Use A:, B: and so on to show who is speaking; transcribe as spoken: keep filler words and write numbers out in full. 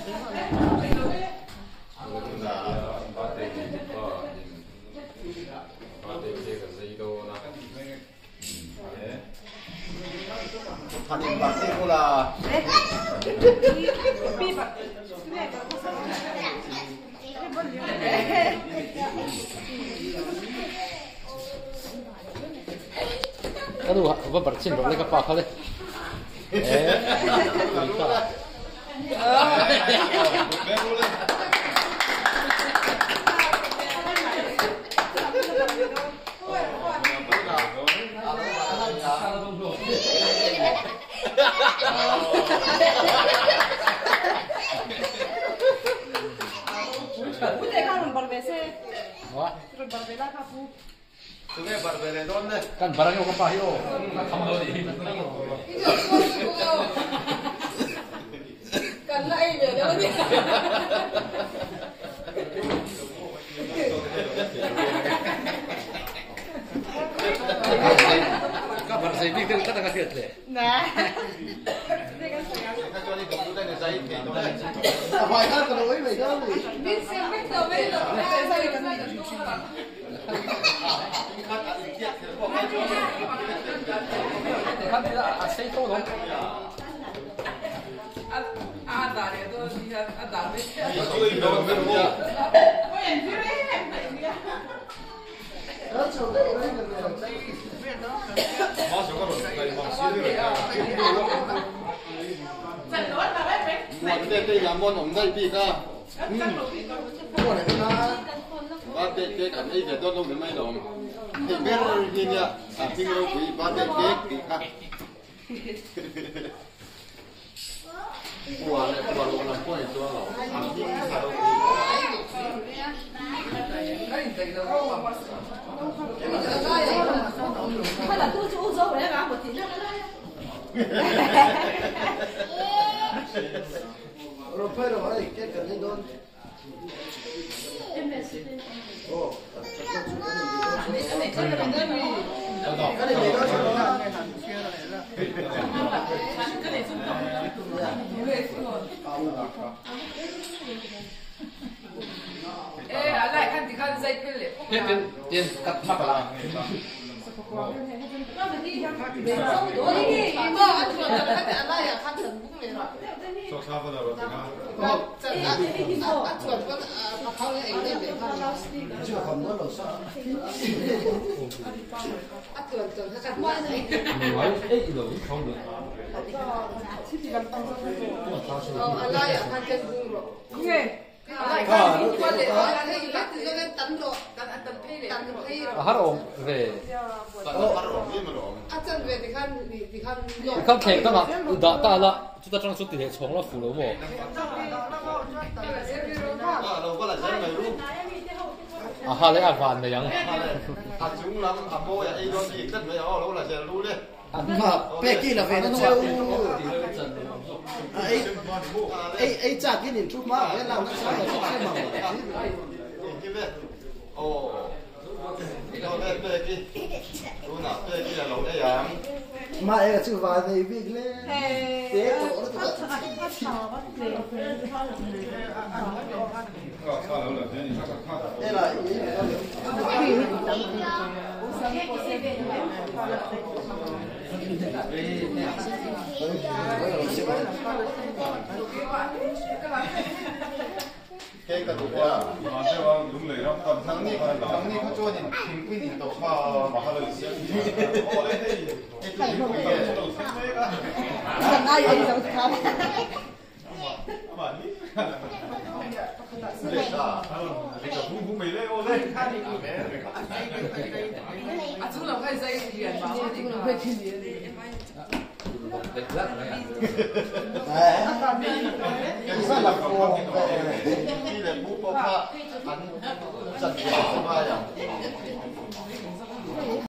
A: Thành bạc đi cô là
B: cái đồ vợ bật trên bật lên cái bạc thôi đấy kan barangnya kau pakai oh, kamu di
C: kan lain ya dia ni.
B: Kabar saya ni kan kata kasih tu.
C: Nah.
A: Apa yang kau lakukan ini?
C: Bin siapa tu? Bin tu. Saya kan.
B: Kan dia asal tu dong.
C: Ada dia tu dia ada dia.
A: Món đây đây là món ống dây vịt à? Món này là ba tê tê cảnh ấy để tôi弄đến mấy đồng. Thì biết gì nhỉ? À, xin lỗi quý ba tê tê thì khác. Ủa này, ủa luôn làm quay cho nó. Ăn gì sao đâu?
C: Hay là tôi chú dâu để làm một tí nữa đấy.
A: Rồi phải rồi, cái cần lên đôn. Ồ, cái này cái này cái này cái này
C: Ê, ở lại khăn thì khăn dây kia liền.
B: Tiền tiền tiền cắt mắc là. Hát ổn về. Không thể đâu mà, đã đã là, chúng ta trong số tỷ lệ chống là phủ lỗ mồ. À ha lấy à vạn nàyยัง
A: À chúng lắm, à bố ya ấy đó thì rất mấy họ lâu là sẽ lưu đấy.
D: Mà Becky là về nó treo ấy ấy ấy chặt cái nhìn chút mà ấy làm nó sao nó sai mỏng
A: Ồ, đâu đây Becky, đâu nào Becky là lâu đấy à?
D: mà ấy là chữ vài thì biết lên thế tổ nó tự đây là
A: cái cái tụi à, thằng này thằng nàyเขา做点平均点的话，马上就行。cái tụi này
C: Còn ai vậy đâu không? À chú là phải dây chuyền mà, chú là phải chuyền.
B: Đẹp lắm này.
D: đấy
A: rất là phù khi là bút bóc ăn chặt chẽ không ai à